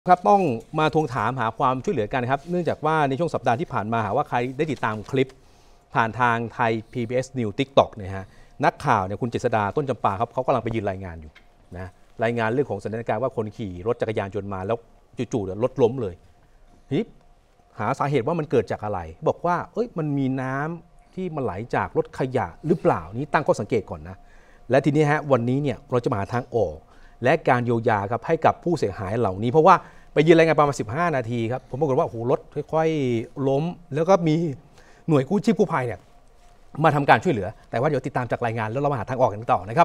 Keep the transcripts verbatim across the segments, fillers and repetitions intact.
ครับต้องมาทวงถามหาความช่วยเหลือกันครับเนื่องจากว่าในช่วงสัปดาห์ที่ผ่านมาหาว่าใครได้ติดตามคลิปผ่านทางไทย พี บี เอส News ติ๊กต็อก เนี่ยฮะนักข่าวเนี่ยคุณเจษดาต้นจำปาครับเขากำลังไปยืนรายงานอยู่นะรายงานเรื่องของสถานการณ์ว่าคนขี่รถจักรยานยนต์มาแล้วจู่ๆรถล้มเลยทีนี้หาสาเหตุว่ามันเกิดจากอะไรบอกว่าเอ้ยมันมีน้ำที่มันไหลจากรถขยะหรือเปล่านี้ตั้งข้อสังเกตก่อนนะและทีนี้ฮะวันนี้เนี่ยเราจะมาหาทางออกและการเยียวยาครับให้กับผู้เสียหายเหล่านี้เพราะว่าไปยืนรายงานประมาณสิบห้านาทีครับผมปรากฏว่าโอ้โหรถค่อยๆล้มแล้วก็มีหน่วยกู้ชีพกู้ภัยเนี่ยมาทำการช่วยเหลือแต่ว่าเดี๋ยวติดตามจากรายงานแล้วเรามาหาทางออกกันต่อนะครับ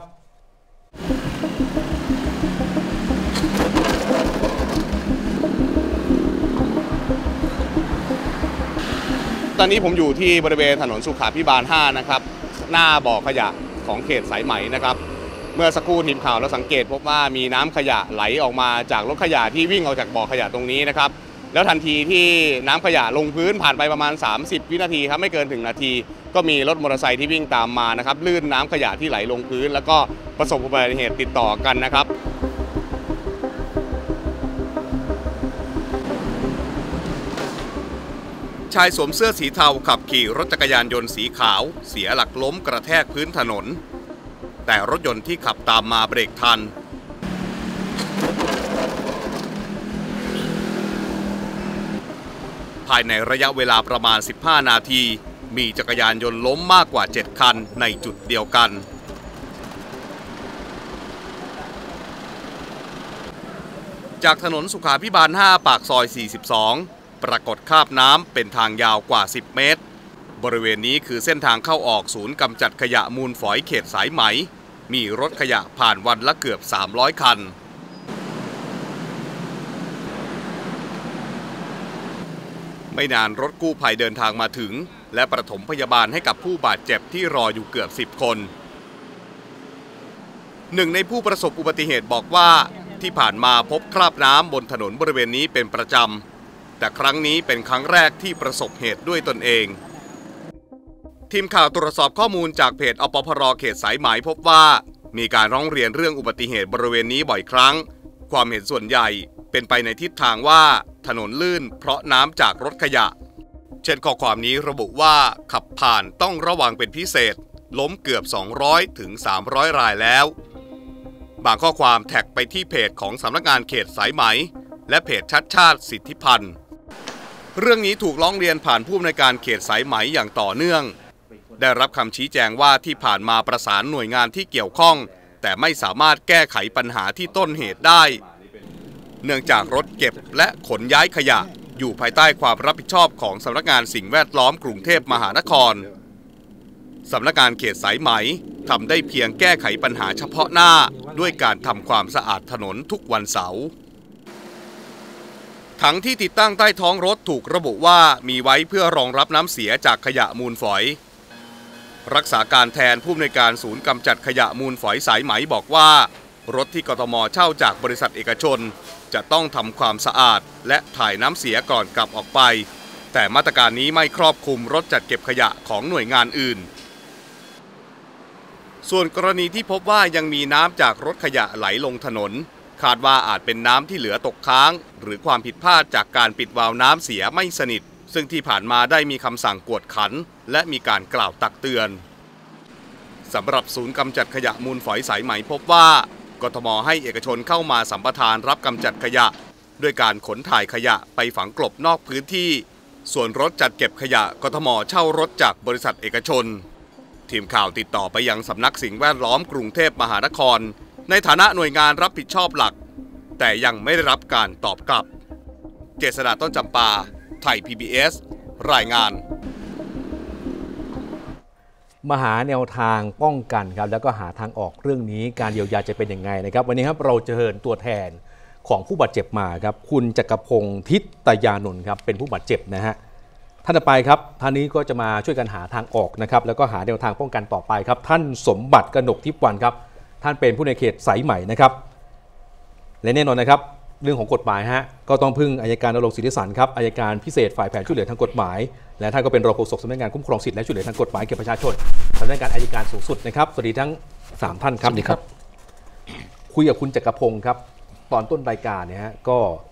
ตอนนี้ผมอยู่ที่บริเวณถนนสุขาภิบาลห้านะครับหน้าบ่อขยะของเขตสายไหมนะครับเมื่อสักครู่ทีมข่าวเราสังเกตพบว่ามีน้ำขยะไหลออกมาจากรถขยะที่วิ่งออกจากบ่อขยะตรงนี้นะครับแล้วทันทีที่น้ำขยะลงพื้นผ่านไปประมาณสามสิบวินาทีครับไม่เกินถึงนาทีก็มีรถมอเตอร์ไซค์ที่วิ่งตามมานะครับลื่นน้ำขยะที่ไหลลงพื้นแล้วก็ประสบอุบัติเหตุติดต่อกันนะครับชายสวมเสื้อสีเทาขับขี่รถจักรยานยนต์สีขาวเสียหลักล้มกระแทกพื้นถนนแต่รถยนต์ที่ขับตามมาเบรกทันภายในระยะเวลาประมาณสิบห้านาทีมีจักรยานยนต์ล้มมากกว่าเจ็ดคันในจุดเดียวกันจากถนนสุขาภิบาลห้าปากซอยสี่สิบสองปรากฏคราบน้ำเป็นทางยาวกว่าสิบเมตรบริเวณนี้คือเส้นทางเข้าออกศูนย์กำจัดขยะมูลฝอยเขตสายไหมมีรถขยะผ่านวันละเกือบสามร้อยคันไม่นานรถกู้ภัยเดินทางมาถึงและปฐมพยาบาลให้กับผู้บาดเจ็บที่รออยู่เกือบสิบคนหนึ่งในผู้ประสบอุบัติเหตุบอกว่าที่ผ่านมาพบคราบน้ำบนถนนบริเวณนี้เป็นประจำแต่ครั้งนี้เป็นครั้งแรกที่ประสบเหตุด้วยตนเองทีมข่าวตรวจสอบข้อมูลจากเพจอปพร.เขตสายไหมพบว่ามีการร้องเรียนเรื่องอุบัติเหตุบริเวณนี้บ่อยครั้งความเห็นส่วนใหญ่เป็นไปในทิศทางว่าถนนลื่นเพราะน้ำจากรถขยะเช่นข้อความนี้ระบุว่าขับผ่านต้องระวังเป็นพิเศษล้มเกือบสองร้อยถึงสามร้อยรายแล้วบางข้อความแท็กไปที่เพจของสำนักงานเขตสายไหมและเพจชัดชาติสิทธิพันธ์เรื่องนี้ถูกร้องเรียนผ่านผู้อำนวยการเขตสายไหมอย่างต่อเนื่องได้รับคำชี้แจงว่าที่ผ่านมาประสานหน่วยงานที่เกี่ยวข้องแต่ไม่สามารถแก้ไขปัญหาที่ต้นเหตุได้เนื่องจากรถเก็บและขนย้ายขยะอยู่ภายใต้ความรับผิดชอบของสำนักงานสิ่งแวดล้อมกรุงเทพมหานครสำนักงานเขตสายไหมทำได้เพียงแก้ไขปัญหาเฉพาะหน้าด้วยการทำความสะอาดถนนทุกวันเสาร์ถังที่ติดตั้งใต้ท้องรถถูกระบุว่ามีไว้เพื่อรองรับน้ำเสียจากขยะมูลฝอยรักษาการแทนผู้อำนวยการศูนย์กำจัดขยะมูลฝอยสายไหมบอกว่ารถที่กทม.เช่าจากบริษัทเอกชนจะต้องทำความสะอาดและถ่ายน้ำเสียก่อนกลับออกไปแต่มาตรการนี้ไม่ครอบคลุมรถจัดเก็บขยะของหน่วยงานอื่นส่วนกรณีที่พบว่ายังมีน้ำจากรถขยะไหลลงถนนคาดว่าอาจเป็นน้ำที่เหลือตกค้างหรือความผิดพลาดจากการปิดวาล์วน้ำเสียไม่สนิทซึ่งที่ผ่านมาได้มีคำสั่งกวดขันและมีการกล่าวตักเตือนสำหรับศูนย์กำจัดขยะมูลฝอยสายไหมพบว่ากทม.ให้เอกชนเข้ามาสัมปทานรับกำจัดขยะด้วยการขนถ่ายขยะไปฝังกลบนอกพื้นที่ส่วนรถจัดเก็บขยะกทม.เช่ารถจากบริษัทเอกชนทีมข่าวติดต่อไปยังสำนักสิ่งแวดล้อมกรุงเทพมหานครในฐานะหน่วยงานรับผิดชอบหลักแต่ยังไม่ได้รับการตอบกลับเจษฎาต้นจำปาไทย พี บี เอส รายงานมาหาแนวทางป้องกันครับแล้วก็หาทางออกเรื่องนี้การเยียวยาจะเป็นยังไงนะครับวันนี้ครับเราเชิญตัวแทนของผู้บาดเจ็บมาครับคุณจักรพงศ์ทิตยานนท์ครับเป็นผู้บาดเจ็บนะฮะท่านต่อไปครับท่านนี้ก็จะมาช่วยกันหาทางออกนะครับแล้วก็หาแนวทางป้องกันต่อไปครับท่านสมบัติกนกทิพย์วันครับท่านเป็นผู้ในเขตสายไหมนะครับและแน่นอนนะครับเรื่องของกฎหมายฮะก็ต้องพึ่งอัยการณรงค์สิทธิสันครับอัยการพิเศษฝ่ายแผนช่วยเหลือทางกฎหมายและท่านก็เป็นรองโฆษกสำนักงานคุ้มครองสิทธิและช่วยเหลือทางกฎหมายแก่ประชาชนสำนักงานอัยการสูงสุดนะครับสวัสดีทั้งสามท่านครับสวัสดีครับคุยกับคุณจักรพงศ์ครับตอนต้นรายการเนี่ยฮะก็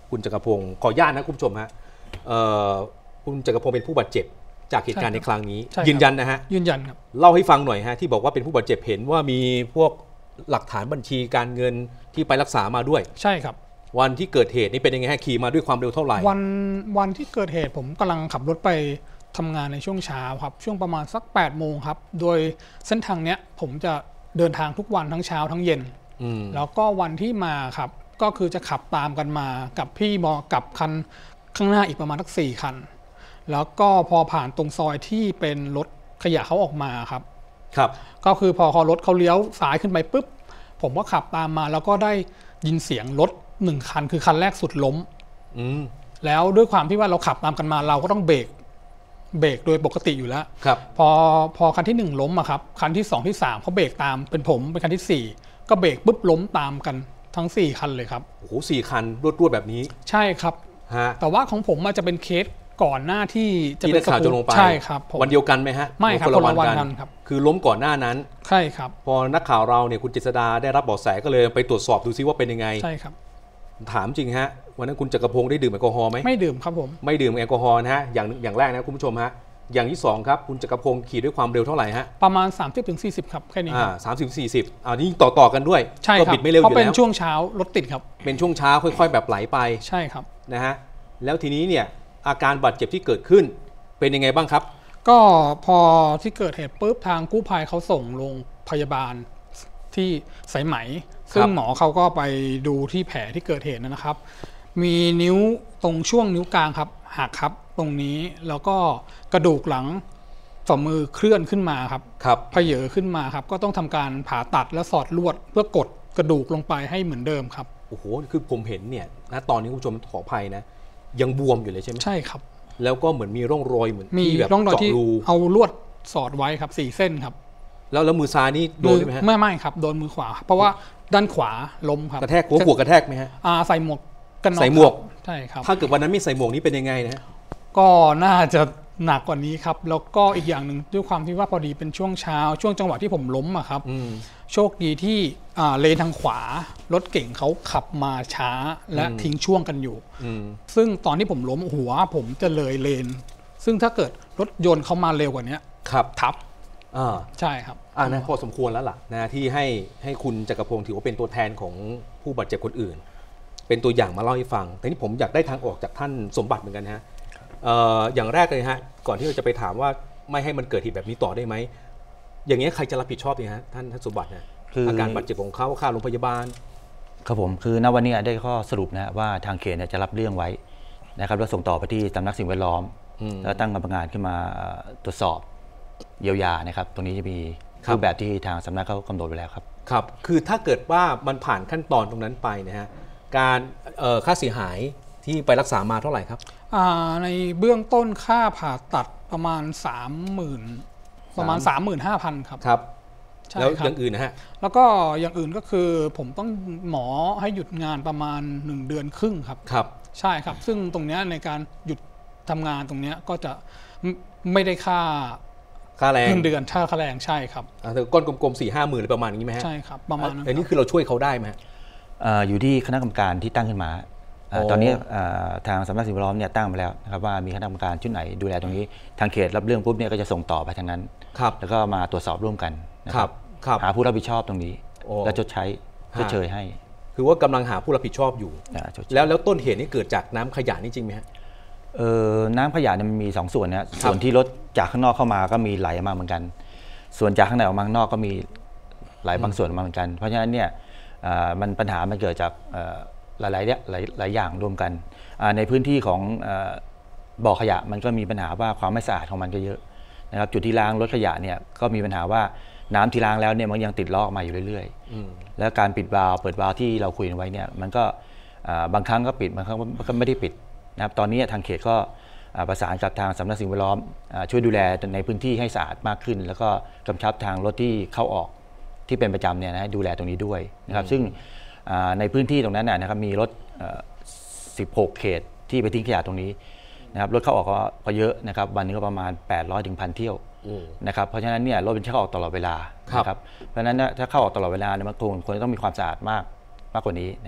คุณจักรพงศ์ขออนุญาตนะคุณผู้ชมฮะคุณจักรพงศ์เป็นผู้บาดเจ็บจากเหตุการณ์ในครั้งนี้ยืนยันนะฮะยืนยันครับเล่าให้ฟังหน่อยฮะที่บอกว่าเป็นผู้บาดเจ็บเห็นว่ามีพวกหลักฐานบัญชีการเงินที่ไปรักษามาด้วยใช่ครับวันที่เกิดเหตุนี่เป็นยังไงฮะขี่มาด้วยความเร็วเท่าไหร่วันวันที่เกิดเหตุผมกำลังขับรถไปทำงานในช่วงเช้าครับช่วงประมาณสักแปดโมงครับโดยเส้นทางเนี้ยผมจะเดินทางทุกวันทั้งเช้าทั้งเย็นแล้วก็วันที่มาครับก็คือจะขับตามกันมากับพี่มอกับคันข้างหน้าอีกประมาณสักสี่คันแล้วก็พอผ่านตรงซอยที่เป็นรถขยะเขาออกมาครับครับก็คือพอเขารถเขาเลี้ยวซ้ายขึ้นไปปุ๊บผมก็ขับตามมาแล้วก็ได้ยินเสียงรถหนึ่งคันคือคันแรกสุดล้มแล้วด้วยความที่ว่าเราขับตามกันมาเราก็ต้องเบรกเบรกโดยปกติอยู่แล้วครับพอพอคันที่หนึ่งล้มอะครับคันที่สองที่สามเขาเบรกตามเป็นผมเป็นคันที่สี่ก็เบรกปุ๊บล้มตามกันทั้งสี่คันเลยครับโอ้โหสี่คันรวดๆแบบนี้ใช่ครับแต่ว่าของผมมันจะเป็นเคสก่อนหน้าที่จะเป็นข่าวจะลงไปใช่ครับวันเดียวกันไหมฮะไม่ครับคนละวันกันครับคือล้มก่อนหน้านั้นใช่ครับพอนักข่าวเราเนี่ยคุณเจษฎาได้รับเบาะแสก็เลยไปตรวจสอบดูซิว่าเป็นยังไงใช่ครับถามจริงฮะวันนั้นคุณจักรพงศ์ได้ดื่มแอลกอฮอล์ไหมไม่ดื่มครับผมไม่ดื่มแอลกอฮอล์นะฮะอย่างอย่างแรกนะคุณผู้ชมฮะอย่างที่สองครับคุณจักรพงศ์ขี่ด้วยความเร็วเท่าไหร่ฮะประมาณ สามสิบถึงสี่สิบ ครับแค่นี้อ่าสามสิบสี่สิบอ่านี่ต่อต่อกันด้วยก็บิดไม่เร็วอยู่แล้วเพราะเป็นช่วงเช้ารถติดครับเป็นช่วงเช้าค่อยๆแบบไหลไปใช่ครับนะฮะแล้วทีนี้เนี่ยอาการบาดเจ็บที่เกิดขึ้นเป็นยังไงบ้างครับก็พอที่เกิดเหตุปุ๊บทางกู้ภัยเขาส่งโรงพยาบาลที่สายไหมซึ่งหมอเขาก็ไปดูที่แผลที่เกิดเหตุนะครับมีนิ้วตรงช่วงนิ้วกลางครับหักครับตรงนี้แล้วก็กระดูกหลังฝ่ามือเคลื่อนขึ้นมาครับครับเพเยอขึ้นมาครับก็ต้องทำการผ่าตัดและสอดลวดเพื่อกดกระดูกลงไปให้เหมือนเดิมครับโอ้โหคือผมเห็นเนี่ยนะตอนนี้คุณผู้ชมขออภัยนะยังบวมอยู่เลยใช่ไหมใช่ครับแล้วก็เหมือนมีร่องรอยเหมือนมีร่องรอยที่เอาลวดสอดไว้ครับสี่เส้นครับแล้วแล้วมือซ้ายนี่โดนไหมฮะไม่ไม่ครับโดนมือขวาเพราะว่าด้านขวาล้มครับกระแทกหัวหัวกระแทกไหมฮะอ่าใส่หมวกกันน็อกใส่หมวกใช่ครับถ้าเกิดวันนั้นไม่ใส่หมวกนี้เป็นยังไงนะก็น่าจะหนักกว่านี้ครับแล้วก็อีกอย่างหนึ่งด้วยความที่ว่าพอดีเป็นช่วงเช้าช่วงจังหวะที่ผมล้มอะครับโชคดีที่เลนทางขวารถเก่งเขาขับมาช้าและทิ้งช่วงกันอยู่ซึ่งตอนที่ผมล้มหัวผมจะเลยเลนซึ่งถ้าเกิดรถยนต์เขามาเร็วกว่านี้ครับทับใช่ครับอ่านะพอสมควรแล้วล่ะนะที่ให้ให้คุณจักรพงศ์ถือว่าเป็นตัวแทนของผู้บาดเจ็บคนอื่นเป็นตัวอย่างมาเล่าให้ฟังแต่นี่ผมอยากได้ทางออกจากท่านสมบัติเหมือนกันฮะอย่างแรกเลยฮะก่อนที่เราจะไปถามว่าไม่ให้มันเกิดเหตุแบบนี้ต่อได้ไหมอย่างนี้ใครจะรับผิดชอบเนี่ยฮะท่านท่านสมบัตินะอาการบาดเจ็บของเขาค่าโรงพยาบาลครับผมคือณวันนี้ได้ข้อสรุปนะว่าทางเขตจะรับเรื่องไว้นะครับแล้วส่งต่อไปที่สำนักสิ่งแวดล้อมแล้วตั้งกรรมการขึ้นมาตรวจสอบเยียวยานะครับตรงนี้จะมีรูปแบบที่ทางสำนักเขากำหนดไว้แล้วครับครับคือถ้าเกิดว่ามันผ่านขั้นตอนตรงนั้นไปนะฮะการค่าเสียหายที่ไปรักษามาเท่าไหร่ครับในเบื้องต้นค่าผ่าตัดประมาณสามหมื่นประมาณ สามหมื่นห้าพัน ครับครับแล้วอย่างอื่นนะฮะแล้วก็อย่างอื่นก็คือผมต้องหมอให้หยุดงานประมาณหนึ่งเดือนครึ่งครับครับใช่ครับซึ่งตรงนี้ในการหยุดทำงานตรงนี้ก็จะไม่ได้ค่าค่าแรงเงินเดือนค่าค่าแรงใช่ครับแต่ก้อนกลมๆสี่ห้าหมื่นประมาณนี้ไหมฮะใช่ครับประมาณนั้นอันนี้คือเราช่วยเขาได้ไหมอยู่ที่คณะกรรมการที่ตั้งขึ้นมาตอนนี้ทางสำนักสิ่งแวดล้อมเนี่ยตั้งมาแล้วนะครับว่ามีคณะกรรมการชุดไหนดูแลตรงนี้ทางเขตรับเรื่องปุ๊บเนี่ยก็จะส่งต่อไปทางนั้นแล้วก็มาตรวจสอบร่วมกันนะครับหาผู้รับผิดชอบตรงนี้และชดใช้ชดเชยให้คือว่ากำลังหาผู้รับผิดชอบอยู่แล้วแล้วต้นเหตุนี่เกิดจากน้ำขยะนี่จริงไหมฮะน้ำขยะมันมีสองส่วนนะส่วนที่รถจากข้างนอกเข้ามาก็มีไหลมาเหมือนกันส่วนจากข้างในออกมาข้างนอกก็มีไหลบางส่วนมาเหมือนกันเพราะฉะนั้นเนี่ยมันปัญหามันเกิดจากหลายๆหลายหลายอย่างรวมกันในพื้นที่ของบ่อขยะมันก็มีปัญหาว่าความไม่สะอาดของมันก็เยอะนะครับจุดที่ล้างรถขยะเนี่ยก็มีปัญหาว่าน้ำที่ล้างแล้วเนี่ยมันยังติดลอกมาอยู่เรื่อยๆแล้วการปิดวาล์วเปิดวาล์วที่เราคุยไว้เนี่ยมันก็บางครั้งก็ปิดบางครั้งก็ไม่ได้ปิดนะครับตอนนี้ทางเขตก็ประสานกับทางสำนักสิ่งแวดล้อมช่วยดูแลในพื้นที่ให้สะอาดมากขึ้นแล้วก็กำชับทางรถที่เข้าออกที่เป็นประจำเนี่ยนะดูแลตรงนี้ด้วยนะครับซึ่งในพื้นที่ตรงนั้นนะครับมีรถสิบหกเขตที่ไปทิ้งขยะตรงนี้นะครับรถเข้าออกก็เยอะนะครับวันนึงก็ประมาณแปดร้อยถึง หนึ่งพัน เที่ยวนะครับเพราะฉะนั้นเนี่ยรถเป็นเข้าออกตลอดเวลานะครับเพราะฉะนั้นถ้าเข้าออกตลอดเวลาเนี่ยมันควรควรจะต้องมีความสะอาดมากมากกว่านี้นะ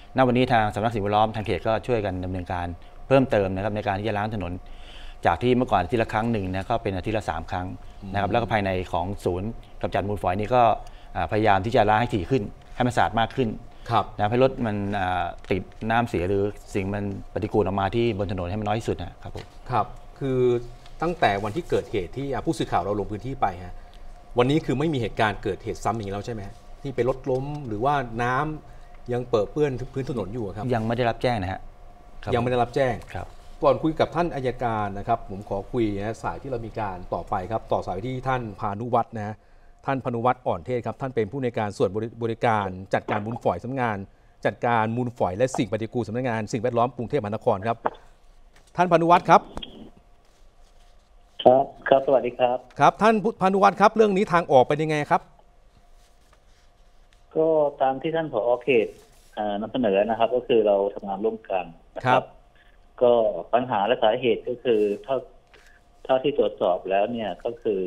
ณวันนี้ทางสำนักสิ่งแวดล้อมทางเขตก็ช่วยกันดำเนินการเพิ่มเติมนะครับในการที่จะล้างถนนจากที่เมื่อก่อนอาทิตย์ละครั้งหนึ่งนะก็เป็นอาทิตย์ละสามครั้งนะครับแล้วก็ภายในของศูนย์กำจัดมูลฝอยนี้ก็พยายามที่จะล้างให้ถี่ขึ้นให้มันสะอาดมากขึ้นนะให้รถมันติดน้ำเสียหรือสิ่งมันปฏิกูลออกมาที่บนถนนให้มันน้อยที่สุดนะครับผมครับคือตั้งแต่วันที่เกิดเหตุที่ผู้สื่อข่าวเราลงพื้นที่ไปฮะวันนี้คือไม่มีเหตุการณ์เกิดเหตุซ้ำอย่างนี้แล้วใช่ไหมที่ไปรถล้มหรือว่าน้ำยังเปิดเปื้อนพื้นถนนอยู่ครับยังไม่ได้รับแจ้งนะฮะยังไม่ได้รับแจ้งครับก่อนคุยกับท่านอัยการนะครับผมขอคุยนะสายที่เรามีการต่อไปครับต่อสายที่ท่านพานุวัฒน์นะท่านพานุวัฒน์อ่อนเทศครับท่านเป็นผู้ในการส่วนบริการจัดการมูลฝอยสำนักงานจัดการมูลฝอยและสิ่งปฏิกูลสำนักงานสิ่งแวดล้อมกรุงเทพมหานครครับท่านพานุวัฒน์ครับครับครับสวัสดีครับครับท่านพานุวัฒน์ครับเรื่องนี้ทางออกเป็นยังไงครับก็ตามที่ท่านผอ.เขตนำเสนอนะครับก็คือเราทำงานร่วมกันครับก็ปัญหาและสาเหตุก็คือเท่าเท่าที่ตรวจสอบแล้วเนี่ยก็คือ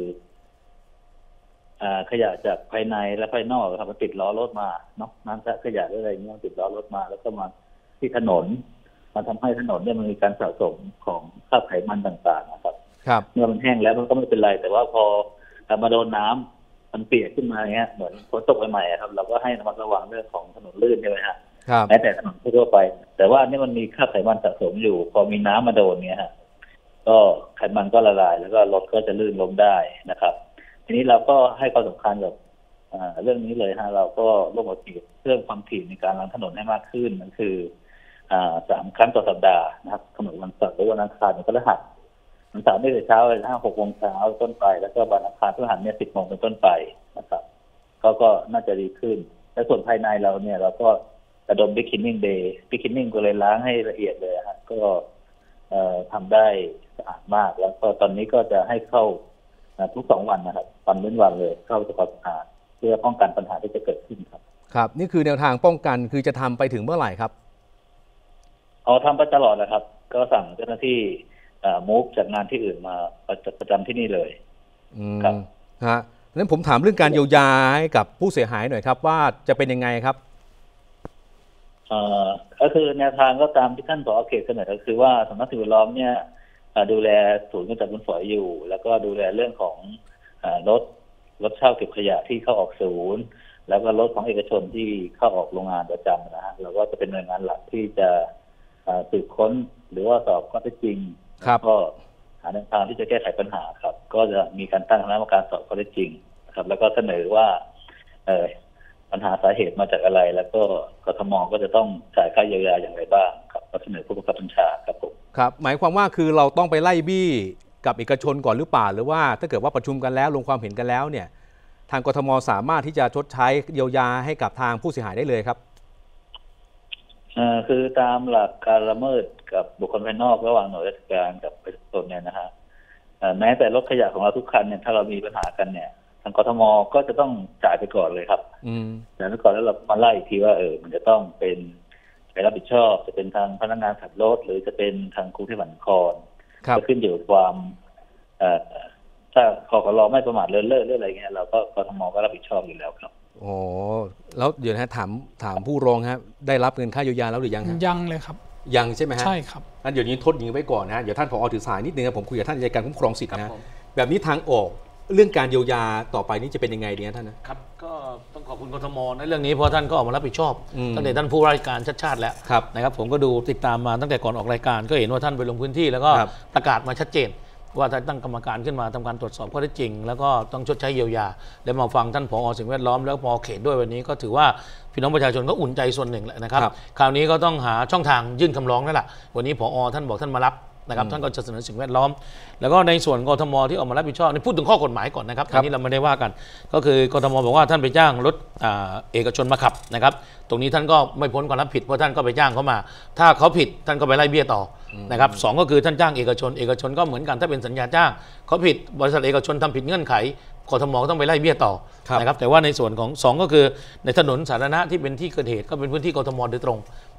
ขยะจากภายในและภายนอกครับมันติดล้อรถมาเนาะน้ำขยะอะไรเงี้ยติดล้อรถมาแล้วก็มาที่ถนนมันทำให้ถนนเนี่ยมันมีการสะสมของคราบไขมันต่างๆนะครับครับเมื่อมันแห้งแล้วมันก็ไม่เป็นไรแต่ว่าพอมาโดนน้ำมันเปียกขึ้นมาเงี้ยเหมือนฝนตกใหม่ๆครับเราก็ให้ระมัดระวังเรื่องของถนนลื่นใช่ไหมฮะแม้แต่ถนนทั่วไปแต่ว่านี่มันมีคราบไขมันสะสมอยู่พอมีน้ำมาโดนเนี่ยฮะก็ไขมันก็ละลายแล้วก็รถก็จะลื่นล้มได้นะครับทีนี้เราก็ให้ความสำคัญกับเรื่องนี้เลยฮะเราก็ร่วมกับทีมเรื่องความถี่ในการล้างถนนให้มากขึ้นนั่นคือสามครั้งต่อสัปดาห์นะครับถนนวันเสาร์หรือวันอังคารวันพฤหัสวันเสาร์ไม่เกิดเช้าเลยห้าหกโมงเช้าต้นไปแล้วก็วันอังคารพฤหัสเนี่ยสิบโมงเป็นต้นไปนะครับก็ก็น่าจะดีขึ้นและส่วนภายในเราเนี่ยเราก็ระดม Big Cleaning Day Big Cleaning ก็เลยล้างให้ละเอียดเลยฮะก็ทำได้สะอาดมากแล้วก็ตอนนี้ก็จะให้เข้าทุกสองวันนะครับวันเว้นวันเลยเข้าทำความสะอาดเพื่อป้องกันปัญหาที่จะเกิดขึ้นครับครับนี่คือแนวทางป้องกันคือจะทำไปถึงเมื่อไหร่ครับเอาทำไปตลอดนะครับ ก็สั่งเจ้าหน้าที่มูฟจากงานที่อื่นมาประจำที่นี่เลยครับฮะงั้นผมถามเรื่องการเยียวยาให้กับผู้เสียหายหน่อยครับว่าจะเป็นยังไงครับเอ่อก็คือแนวทางก็ตามที่ท่านผอ.เขตเสนอก็คือว่าสำนักสิ่งแวดล้อมเนี่ยดูแลศูนย์กำจัดมูลฝอยอยู่แล้วก็ดูแลเรื่องของรถรถเช่าเก็บขยะที่เข้าออกศูนย์แล้วก็รถของเอกชนที่เข้าออกโรงงานประจำนะฮะเราก็จะเป็นหน่วยงานหลักที่จะสืบค้นหรือว่าสอบข้อเท็จจริงก็หาแนวทางที่จะแก้ไขปัญหาครับก็จะมีการตั้งคณะกรรมการสอบข้อเท็จจริงครับแล้วก็เสนอว่าเอ่อปัญหาสาเหตุมาจากอะไรแล้วก็กทม.ก็จะต้องจ่ายค่าเยียวยาอย่างไรบ้างครับก็เสนอผู้บังคับบัญชาครับผมครับหมายความว่าคือเราต้องไปไล่บี้กับเอกชนก่อนหรือเปล่าหรือว่าถ้าเกิดว่าประชุมกันแล้วลงความเห็นกันแล้วเนี่ยทางกทม.สามารถที่จะชดใช้เยียวยาให้กับทางผู้เสียหายได้เลยครับเอ่อคือตามหลักการละเมิดกับบุคคลภายนอกระหว่างหน่วยราชการกับประชาชนเนี่ยนะฮะแม้แต่รถขยะของเราทุกคันเนี่ยถ้าเรามีปัญหากันเนี่ยทางกทม.ก็จะต้องจ่ายไปก่อนเลยครับจ่ายไปก่อนแล้วเรามาไล่อีกทีว่าเออมันจะต้องเป็นใครรับผิดชอบจะเป็นทางพนักงานขับรถหรือจะเป็นทางกรุงเทพมหานครก็ขึ้นอยู่กับความถ้าคกร.ไม่ประมาทเลินเล่อหรืออะไรเงี้ยเราก็กทม.ก็รับผิดชอบอยู่แล้วครับโอ้แล้วเดี๋ยวนะถามถามผู้ร้องครับได้รับเงินค่าเยียวยาแล้วหรือยังครับยังเลยครับยังใช่ไหมฮะใช่ครับงั้นเดี๋ยวนี้ทดอย่างนี้ไว้ก่อนนะเดี๋ยวท่านผอ.ถือสายนิดนึงนะผมคุยกับท่านอัยการคุ้มครองสิทธิ์นะแบบนี้ทางออกเรื่องการเยียวยาต่อไปนี้จะเป็นยังไงเนี่ยท่านนะครับก็ต้องขอบคุณกทม.ในเรื่องนี้เพราะท่านก็ออกมารับผิดชอบตั้งแต่ท่านผู้ราชการชัดชาติแล้วนะครับผมก็ดูติดตามมาตั้งแต่ก่อนออกรายการก็เห็นว่าท่านไปลงพื้นที่แล้วก็ประกาศมาชัดเจนว่าท่านตั้งกรรมการขึ้นมาทำการตรวจสอบข้อเท็จจริงแล้วก็ต้องชดใช้เยียวยาและมาฟังท่านผอ.สิ่งแวดล้อมแล้วผอ.เขตด้วยวันนี้ก็ถือว่าพี่น้องประชาชนก็อุ่นใจส่วนหนึ่งแหละนะครับคราวนี้ก็ต้องหาช่องทางยื่นคำร้องนั่นแหละวันนี้ผอ.ท่านบอกท่านมารับนะครับท่านก็จะเสนอสิ่งแวดล้อมแล้วก็ในส่วนกทม.ที่ออกมารับผิดชอบนี่พูดถึงข้อกฎหมายก่อนนะครับอันนี้เราไม่ได้ว่ากันก็คือกทม.บอกว่าท่านไปจ้างรถเอกชนมาขับนะครับตรงนี้ท่านก็ไม่พ้นความรับผิดเพราะท่านก็ไปจ้างเขามาถ้าเขาผิดท่านก็ไปไล่เบี้ยต่อนะครับสองก็คือท่านจ้างเอกชนเอกชนก็เหมือนกันถ้าเป็นสัญญาจ้างเขาผิดบริษัทเอกชนทำผิดเงื่อนไขกทม.ต้องไปไล่เบี้ยต่อนะครับแต่ว่าในส่วนของสองก็คือในถนนสาธารณะที่เป็นที่เกิดเหตุก็เป็นพื้นที่กทม.โดยตรง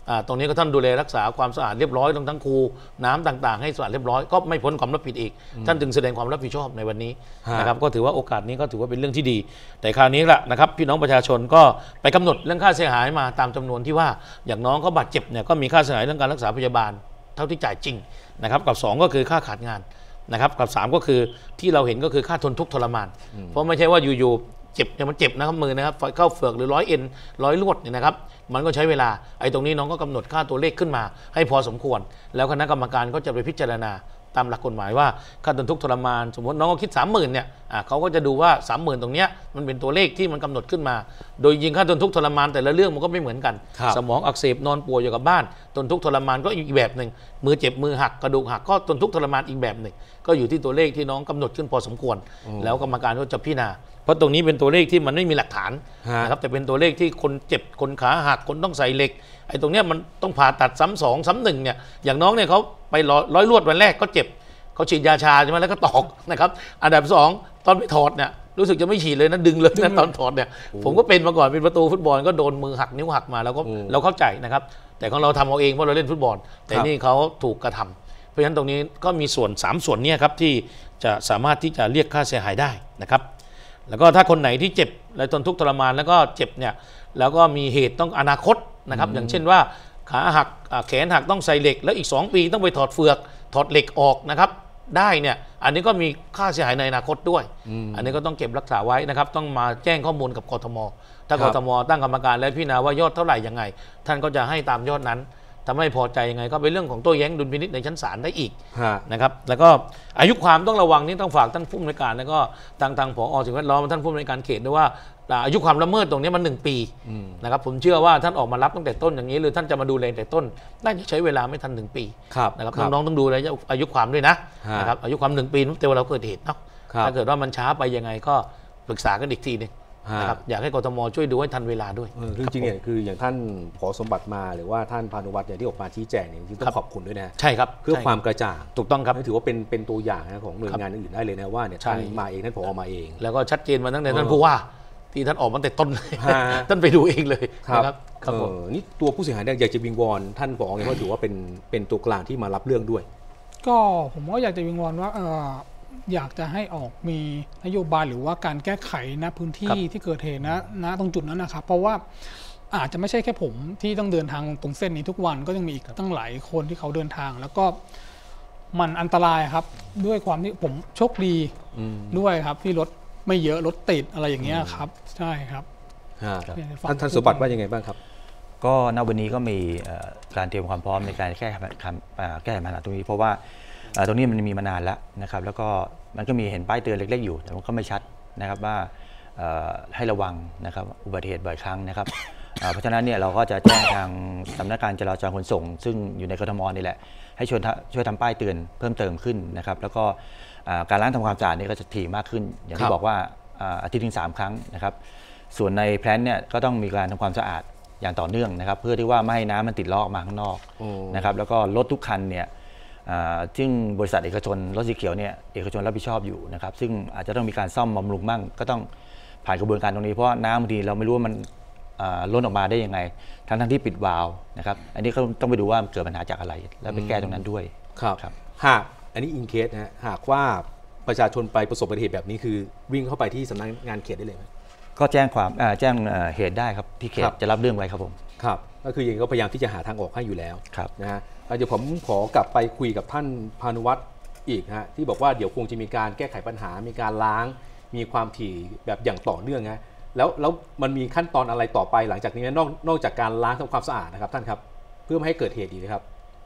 ตรงนี้ก็ท่านดูแลรักษาความสะอาดเรียบร้อยทั้งทั้งคูน้ำต่างๆให้สะอาดเรียบร้อยก็ไม่พ้นความรับผิดอีกท่านจึงแสดงความรับผิดชอบในวันนี้นะครับก็ถือว่าโอกาสนี้ก็ถือว่าเป็นเรื่องที่ดีแต่คราวนี้แหละนะครับพี่น้องประชาชนก็ไปกำหนดเรื่องค่าเสียหายมาตามจำนวนที่ว่าอย่างน้องเขาบาดเจ็บเนี่ยก็มีค่าเสียหายเรื่องการรักษาพยาบาลเท่าที่จ่ายจริงนะครับกับสองก็คือค่าขาดงานนะครับกับสามก็คือที่เราเห็นก็คือค่าทนทุกข์ทรมานเพราะไม่ใช่ว่าอยู่ๆเจ็บเนี่ยมันเจ็บนะครับมือนะครับเข้าเฟือกหรือร้อยเอ็นร้อยลวดเนี่ยนะครับมันก็ใช้เวลาไอ้ตรงนี้น้องก็กำหนดค่าตัวเลขขึ้นมาให้พอสมควรแล้วคณะกรรมการก็จะไปพิจารณาตามหลักกฎหมายว่าค่าทนทุกข์ทรมานสมมติน้องก็คิด สามหมื่น เนี่ยอ่ะเขาก็จะดูว่า สามหมื่น ตรงเนี้ยมันเป็นตัวเลขที่มันกำหนดขึ้นมาโดยยิงค่าทนทุกข์ทรมานแต่ละเรื่องมันก็ไม่เหมือนกันสมองอักเสบนอนป่วยอยู่กับบ้านทนทุกข์ทรมานก็อีกแบบหนึ่งมือเจ็บมือหักกระดูกหักก็ทนทุกข์ทรมานอีกแบบหนึ่งก็อยู่ที่ตัวเลขที่น้องกำหนดขึ้นพอสมควรแล้วกรรมการก็จะพิจารณาเพราะตรงนี้เป็นตัวเลขที่มันไม่มีหลักฐานนะครับแต่เป็นตัวเลขที่คนเจ็บคนขาหักคนต้องใส่เหล็กไอ้ตรงเนี้ยมันต้องผ่าตัดซ้ำสองซ้ำหนึ่งเนี่ยอย่างน้องเนี่ยเขาไปร้อยลวดวันแรกก็เจ็บเขาฉีดยาชาใช่ไหมแล้วก็ตอกนะครับอันดับสองตอนไปถอดเนี่ยรู้สึกจะไม่ฉีดเลยนะดึงเลยนะตอนถอดเนี่ยผมก็เป็นมาก่อนเป็นประตูฟุตบอลก็โดนมือหักนิ้วหักมาแล้วก็เราเข้าใจนะครับแต่ของเราทำเอาเองเพราะเราเล่นฟุตบอลแต่นี่เขาถูกกระทำเพราะฉะนั้นตรงนี้ก็มีส่วนสามส่วนนี้ครับที่จะสามารถที่จะเรียกค่าเสียหายได้นะครับแล้วก็ถ้าคนไหนที่เจ็บและทนทุกข์ทรมานแล้วก็เจ็บเนี่ยแล้วก็มีเหตุต้องอนาคตนะครับอย่างเช่นว่าขาหักแขนหักต้องใส่เหล็กแล้วอีกสองปีต้องไปถอดเฟือกถอดเหล็กออกนะครับได้เนี่ยอันนี้ก็มีค่าเสียหายในอนาคตด้วย อ, อันนี้ก็ต้องเก็บรักษาไว้นะครับต้องมาแจ้งข้อมูลกับกทม.ถ้ากทม.ตั้งกรรมการและพิจารณาว่ายอดเท่าไหร่ยังไงท่านก็จะให้ตามยอดนั้นทำให้พอใจยังไงก็เป็นเรื่องของโต้แย้งดุลพินิจในชั้นศาลได้อีกนะครับแล้วก็อายุความต้องระวังนี่ต้องฝากท่านผู้อำนวยการแล้วก็ทางทางผอ.สิ่งแวดล้อมท่านผู้อำนวยการเขตด้วยว่าอายุความละเมิดตรงนี้มันหนึ่งปีนะครับผมเชื่อว่าท่านออกมารับตั้งแต่ต้นอย่างนี้หรือท่านจะมาดูแลแต่ต้นน่าจะใช้เวลาไม่ทันหนึ่งปีนะครับน้องๆต้องดูระยะอายุความด้วยนะนะครับอายุความหนึ่งปีนั่นแต่ว่าเราเกิดเหตุเนาะถ้าเกิดว่ามันช้าไปยังไงก็ปรึกษากันอีกทีนึงนะครับอยากให้กทม.ช่วยดูให้ทันเวลาด้วยจริงๆเนี่ยคืออย่างท่านผอ.สมบัติมาหรือว่าท่านพานุวัฒน์เนี่ยที่ออกมาชี้แจงเนี่ยจริงๆต้องขอบคุณด้วยนะใช่ครับเพื่อความกระจ่างถูกต้องครับถือว่าเป็นเป็นตัวอย่างนะของหน่วยงานอื่นได้เลยนะว่าเนี่ยท่านมาเองท่านผอ.มาเองแล้วก็ชัดเจนมาตั้งแต่ท่านผู้ว่าที่ท่านออกมาแต่ต้นท่านไปดูเองเลยครับครับผมนี่ตัวผู้เสียหายเนี่ยอยากจะวิงวอนท่านผอ.เนี่ยก็ถือว่าเป็นเป็นตัวกลางที่มารับเรื่องด้วยก็ผมก็อยากจะวิงวอนว่าเอออยากจะให้ออกมีนโยบายหรือว่าการแก้ไขณพื้นที่ที่เกิดเหตุนะณตรงจุดนั้นนะครับเพราะว่าอาจจะไม่ใช่แค่ผมที่ต้องเดินทางตรงเส้นนี้ทุกวันก็ยังมีอีกตั้งหลายคนที่เขาเดินทางแล้วก็มันอันตรายครับด้วยความที่ผมโชคดีด้วยครับที่รถไม่เยอะรถติดอะไรอย่างเงี้ยครับใช่ครับท่านท่านสมบัติว่ายังไงบ้างครับก็ณวันนี้ก็มีการเตรียมความพร้อมในการแก้แก้ปัญหาตรงนี้เพราะว่าตรงนี้มันมีมานานแล้วนะครับแล้วก็มันก็มีเห็นป้ายเตือนเล็กๆอยู่แต่มันก็ไม่ชัดนะครับว่าให้ระวังนะครับอุบัติเหตุบ่อยครั้งนะครับเพราะฉะนั้นเนี่ยเราก็จะแจ้งทางสำนักงานจราจรขนส่งซึ่งอยู่ในกทม.นี่แหละให้ช่วยช่วยทำป้ายเตือนเพิ่มเติมขึ้นนะครับแล้วก็การล้างทำความสะอาดนี่ก็จะถี่มากขึ้นอย่างที่บอกว่าอาทิตย์ถึงสามครั้งนะครับส่วนในแพลนเนี่ยก็ต้องมีการทำความสะอาดอย่างต่อเนื่องนะครับเพื่อที่ว่าไม่ให้น้ำมันติดลอกมาข้างนอกนะครับแล้วก็รถทุกคันเนี่ยซึ่งบริษัทเอกชนรถสีเขียวเนี่ยเอกชนรับผิดชอบอยู่นะครับซึ่งอาจจะต้องมีการซ่อมบำรุงบ้างก็ต้องผ่านกระบวนการตรงนี้เพราะน้ำบางทีเราไม่รู้ว่ามันล้นออกมาได้ยังไงทั้งทั้งที่ปิดวาล์วนะครับอันนี้ก็ต้องไปดูว่าเกิดปัญหาจากอะไรแล้วไปแก้ตรงนั้นด้วยครับครับหากอันนี้อินเคสนะฮะหากว่าประชาชนไปประสบอุบัติเหตุแบบนี้คือวิ่งเข้าไปที่สำนักงานเขตได้เลยไหมก็แจ้งความแจ้งเหตุได้ครับที่เขตจะรับเรื่องไว้ครับผมครับก็คือยังก็พยายามที่จะหาทางออกให้อยู่แล้วนะฮะเดี๋ยวผมขอกลับไปคุยกับท่านพานุวัฒน์อีกฮะที่บอกว่าเดี๋ยวคงจะมีการแก้ไขปัญหามีการล้างมีความถี่แบบอย่างต่อเนื่องนะแล้วแล้วมันมีขั้นตอนอะไรต่อไปหลังจากนี้นอกนอกจากการล้างทำความสะอาดนะครับท่านครับเพื่อไม่ให้เกิดเหตุอีกนะครับ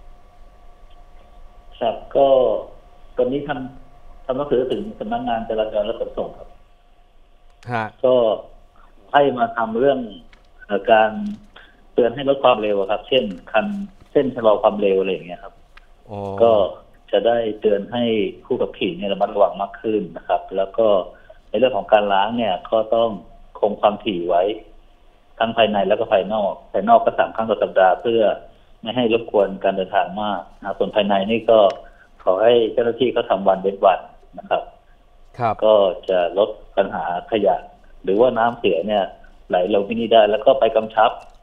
ครับก็ตอนนี้ทำทำหนังสือถึงสำนักงานจราจรและขนส่งครับก็ให้มาทำเรื่องการเตือนให้ลดความเร็วครับเช่นคันเส้นชะลอความเร็วอะไรอย่างเงี้ยครับก็จะได้เตือนให้ผู้ขับขี่เนี่ยระมัดระวังมากขึ้นนะครับแล้วก็ในเรื่องของการล้างเนี่ยก็ต้องคงความถี่ไว้ทั้งภายในแล้วก็ภายนอกภายนอกก็สามครั้งต่อสัปดาห์เพื่อไม่ให้รบกวนการเดินทางมากนะส่วนภายในนี่ก็ขอให้เจ้าหน้าที่เขาทำวันเว้นวันนะครับครับก็จะลดปัญหาขยะหรือว่าน้ำเสียเนี่ยไหลลงที่นี่ได้แล้วก็ไปกำชับ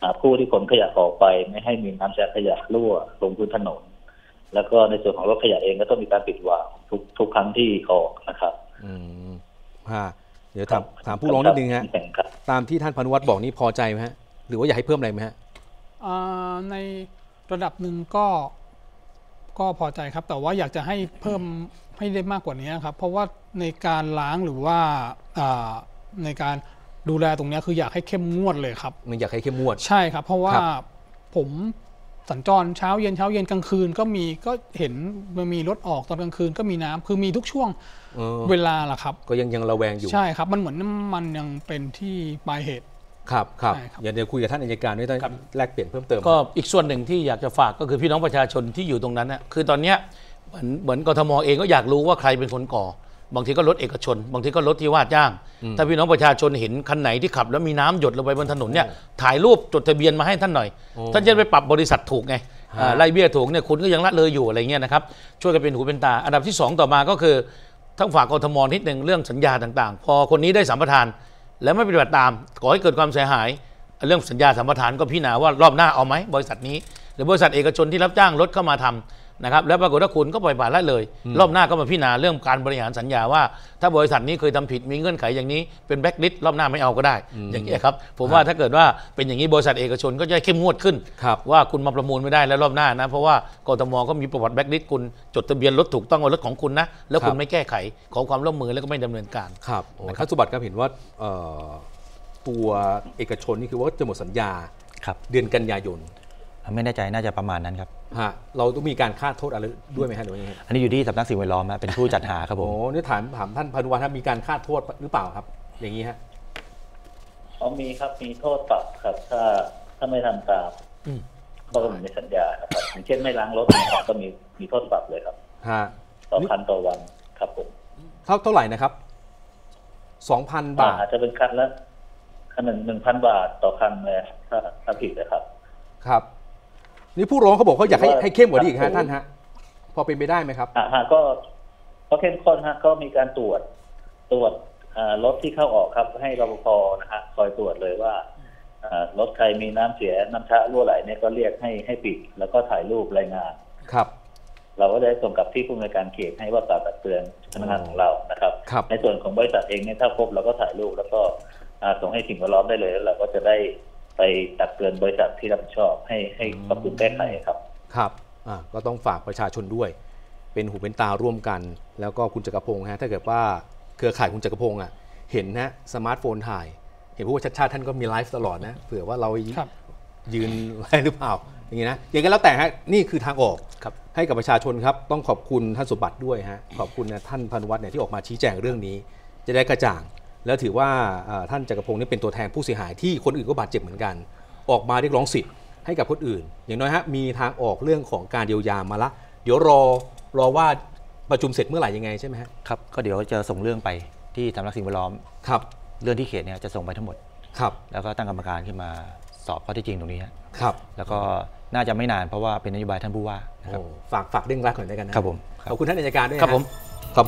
ผู้ที่ขนขยะออกไปไม่ให้มีน้ำแช่ขยะรั่วลงพื้นถนนแล้วก็ในส่วนของรถขยะเองก็ต้องมีการปิดวาล์วทุกทุกครั้งที่ออกนะครับอืมฮะเดี๋ยวถามถามผู้ร้องนิดนึงฮะตามที่ท่านพานุวัฒน์บอกนี่พอใจไหมฮะหรือว่าอยากให้เพิ่มอะไรไหมฮะในระดับหนึ่งก็ก็พอใจครับแต่ว่าอยากจะให้เพิ่มให้ได้มากกว่านี้ครับเพราะว่าในการล้างหรือว่าในการดูแลตรงนี้คืออยากให้เข้มงวดเลยครับมันอยากให้เข้มงวดใช่ครับเพราะว่าผมสัญจรเช้าเย็นเช้าเย็นกลางคืนก็มีก็เห็นมันมีรถออกตอนกลางคืนก็มีน้ำคือมีทุกช่วงเวลาล่ะครับก็ยังยังระแวงอยู่ใช่ครับมันเหมือนน้ำมันยังเป็นที่ปลายเหตุครับครับเดี๋ยวคุยกับท่านอัยการด้วยต้องแลกเปลี่ยนเพิ่มเติมก็อีกส่วนหนึ่งที่อยากจะฝากก็คือพี่น้องประชาชนที่อยู่ตรงนั้นนะคือตอนนี้เหมือนเหมือนกทมเองก็อยากรู้ว่าใครเป็นคนก่อบางทีก็รถเอกชนบางทีก็รถที่ว่าจ้างถ้าพี่น้องประชาชนเห็นคันไหนที่ขับแล้วมีน้ำหยดลงไปบนถนนเนี่ยถ่ายรูปจดทะเบียนมาให้ท่านหน่อยท่านจะไปปรับบริษัทถูกไงไล่เบี้ยถูกเนี่ยคุณก็ยังละเลยอยู่อะไรเงี้ยนะครับช่วยกันเป็นหูเป็นตาอันดับที่สองต่อมาก็คือทั้งฝากกทมนิดหนึ่งเรื่องสัญญาต่างๆพอคนนี้ได้สัมปทานแล้วไม่ปฏิบัติตามก่อให้เกิดความเสียหายเรื่องสัญญาสัมปทานก็พิจารณาว่ารอบหน้าเอาไหมบริษัทนี้หรือบริษัทเอกชนที่รับจ้างรถเข้ามาทำนะครับแล้วปรากฏว่าคุณก็ปล่อยปละละเลยรอบหน้าก็มาพิจารณาเรื่องการบริหารสัญญาว่าถ้าบริษัทนี้เคยทำผิดมีเงื่อนไขอย่างนี้เป็นแบล็คลิสต์รอบหน้าไม่เอาก็ได้อย่างนี้ครับผมว่าถ้าเกิดว่าเป็นอย่างนี้บริษัทเอกชนก็จะเข้มงวดขึ้นว่าคุณมาประมูลไม่ได้แล้วรอบหน้านะเพราะว่ากทมก็มีประวัติแบล็คลิสต์คุณจดทะเบียนรถถูกต้องว่ารถของคุณนะแล้วคุณไม่แก้ไขขอความร่วมมือแล้วก็ไม่ดำเนินการครับท่านสุบัติครับเห็นว่าตัวเอกชนนี่คือว่าจะหมดสัญญาเดือนกันยายนไม่แน่ใจน่าจะประมาณนั้นครับฮะเราต้องมีการคาดโทษอะไรด้วยไหมฮะหรือว่ายังไงอันนี้อยู่ที่สำนักสิ่งแวดล้อมนะเป็นผู้จัดหาครับผมโอ้นี่ถามถามท่านพานุวัฒน์มีการคาดโทษหรือเปล่าครับอย่างนี้ฮะอ๋อมีครับมีโทษปรับครับถ้าถ้าไม่ทำตามข้อกำหนดในสัญญานะครับอย่างเช่นไม่ล้างรถนะครับก็มีมีโทษปรับเลยครับฮะต่อคันต่อวันครับผมเท่าเท่าไหร่นะครับสองพันบาทอาจจะเป็นคันละคันหนึ่งหนึ่งพันบาทต่อคันเลยถ้าถ้าผิดนะครับครับนี่ผู้ร้องเขาบอกเขาอยากให้ให้เข้มกว่านี้อีกฮะท่านฮะพอเป็นไปได้ไหมครับอ่าก็ก็เข้มข้นฮะก็มีการตรวจตรวจรถที่เข้าออกครับให้รปภนะฮะคอยตรวจเลยว่ารถใครมีน้ำเสียน้ำชะรั่วไหลเนี่ยก็เรียกให้ให้ปิดแล้วก็ถ่ายรูปรายงานครับเราก็ได้ส่งกับที่ผู้อำนวยการเขตให้ว่ากล่าวตักเตือนพนักงานของเรานะครับในส่วนของบริษัทเองเนี่ยถ้าพบเราก็ถ่ายรูปแล้วก็ส่งให้สิ่งแวดล้อมได้เลยแล้วเราก็จะได้ไปตักเตือนบริษัทที่รับผิดชอบให้ให้ปรับปรุงแก้ไขครับครับอ่าก็ต้องฝากประชาชนด้วยเป็นหูเป็นตาร่วมกันแล้วก็คุณจักรพงศ์ฮะถ้าเกิดว่าเครือข่ายคุณจักรพงศ์อ่ะเห็นนะสมาร์ทโฟนถ่ายเห็นผู้ว่าชัดชาติท่านก็มีไลฟ์ตลอดนะเผื่อว่าเรายืนไว้หรือเปล่าอย่างนี้นะอย่างนั้นแล้วแต่ฮะนี่คือทางออกให้กับประชาชนครับต้องขอบคุณท่านสุบัติด้วยฮะขอบคุณนะท่านพานุวัฒน์เนี่ยที่ออกมาชี้แจงเรื่องนี้จะได้กระจ่างแล้วถือว่าท่านจักรพงศ์นี่เป็นตัวแทนผู้เสียหายที่คนอื่นก็บาดเจ็บเหมือนกันออกมาเรียกร้องสิทธิ์ให้กับคนอื่นอย่างน้อยฮะมีทางออกเรื่องของการเยียวยามาละเดี๋ยวรอรอว่าประชุมเสร็จเมื่อไหร่ยังไงใช่ไหมฮะครับก็เดี๋ยวจะส่งเรื่องไปที่สำนักสิ่งแวดล้อมครับเรื่องที่เขตเนี่ยจะส่งไปทั้งหมดครับแล้วก็ตั้งกรรมการขึ้นมาสอบข้อเท็จจริงตรงนี้ครับแล้วก็น่าจะไม่นานเพราะว่าเป็นนโยบายท่านผู้ว่าฝากฝากเร่งรัดหน่อยได้กันนะครับผมขอบคุณท่านอัยการด้วยครับผม